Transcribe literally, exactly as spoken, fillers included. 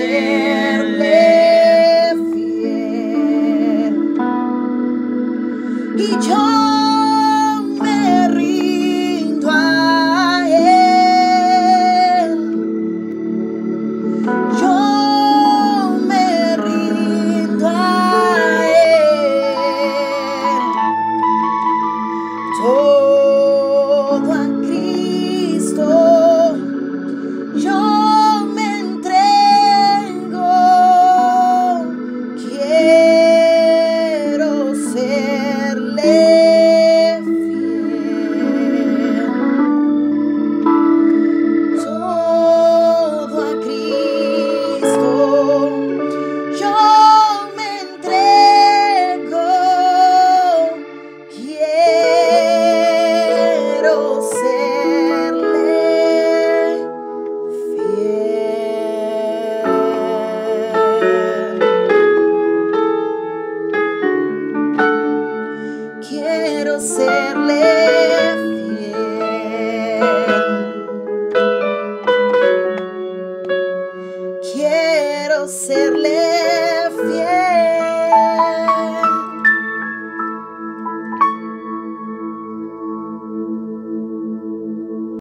serle fiel. Y yo me rindo a Él. Yo me rindo a Él. Todo a Cristo yo me entrego. Quiero serle fiel. Todo a Cristo yo me entrego. Quiero serle fiel. Quiero serle fiel. Quiero serle